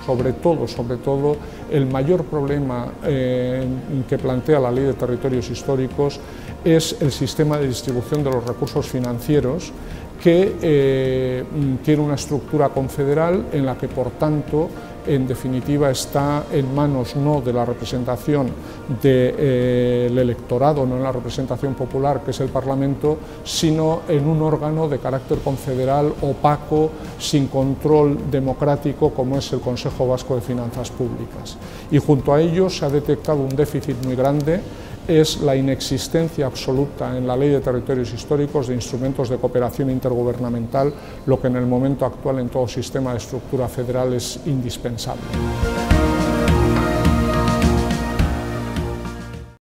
sobre todo, el mayor problema que plantea la Ley de Territorios Históricos es el sistema de distribución de los recursos financieros, que tiene una estructura confederal en la que, por tanto, en definitiva está en manos no de la representación del electorado, no en la representación popular, que es el Parlamento, sino en un órgano de carácter confederal, opaco, sin control democrático, como es el Consejo Vasco de Finanzas Públicas. Y junto a ello se ha detectado un déficit muy grande, es la inexistencia absoluta en la Ley de Territorios Históricos de instrumentos de cooperación intergubernamental, lo que en el momento actual en todo sistema de estructura federal es indispensable.